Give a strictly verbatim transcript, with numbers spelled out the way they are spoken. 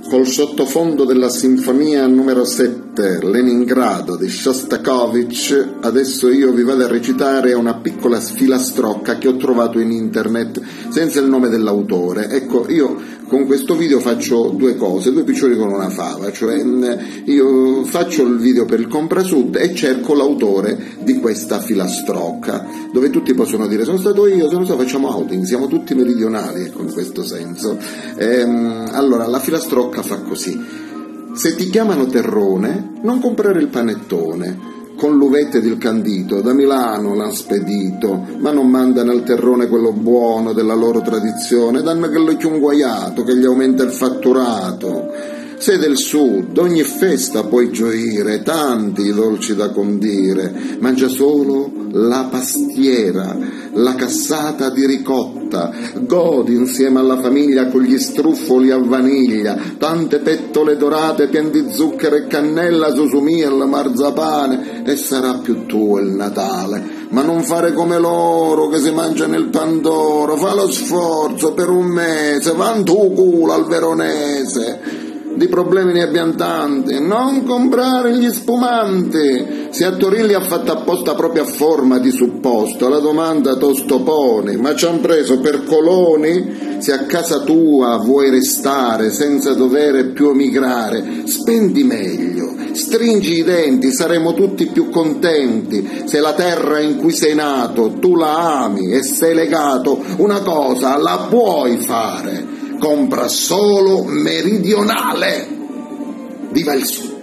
Col sottofondo della sinfonia numero sette, Leningrado di Shostakovich, adesso io vi vado a recitare una piccola filastrocca che ho trovato in internet senza il nome dell'autore. Ecco, io con questo video faccio due cose, due piccioni con una fava, cioè io faccio il video per il Comprasud e cerco l'autore di questa filastrocca, dove tutti possono dire sono stato io, se non so facciamo outing, siamo tutti meridionali, ecco, in questo senso. Ehm, allora, la filastrocca fa così: se ti chiamano terrone, non comprare il panettone, con l'uvette del candito, da Milano l'han spedito, ma non mandano al terrone quello buono della loro tradizione, danno quello chiunguaiato che gli aumenta il fatturato. Sei del sud, ogni festa puoi gioire, tanti dolci da condire, mangia solo la pastiera, la cassata di ricotta, godi insieme alla famiglia con gli struffoli a vaniglia, tante pettole dorate piene di zucchero e cannella, susumia, marzapane, e sarà più tuo il Natale. Ma non fare come loro che si mangiano il pandoro, fa lo sforzo per un mese, va in tu culo al veronese. Di problemi ne abbiamo tanti, non comprare gli spumanti. Se a Torilli ha fatto apposta proprio a forma di supposto, la domanda tostoponi, ma ci han preso per coloni? Se a casa tua vuoi restare senza dover più emigrare, spendi meglio, stringi i denti, saremo tutti più contenti. Se la terra in cui sei nato tu la ami e sei legato, una cosa la puoi fare: compra solo meridionale. Viva il Sud!